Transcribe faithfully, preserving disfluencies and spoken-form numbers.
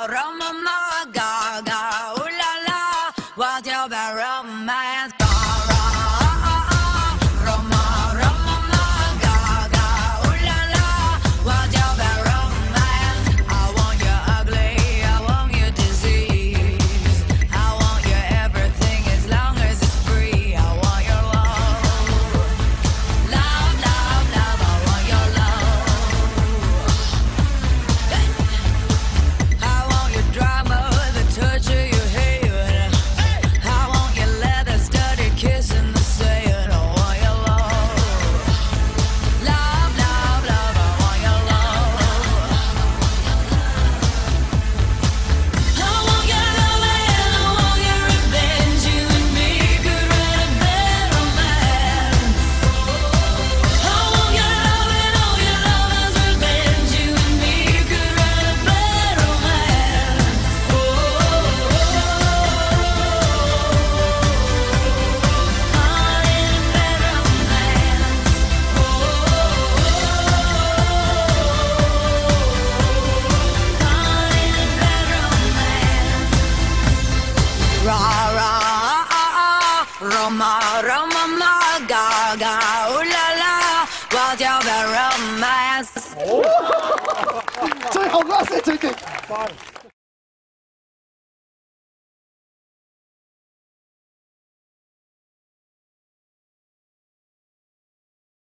Roma, Gaga, ooh la la, what about romance? Roma, Roma, Gaga, ooh la la, what about romance? 最後嗰一聲最勁。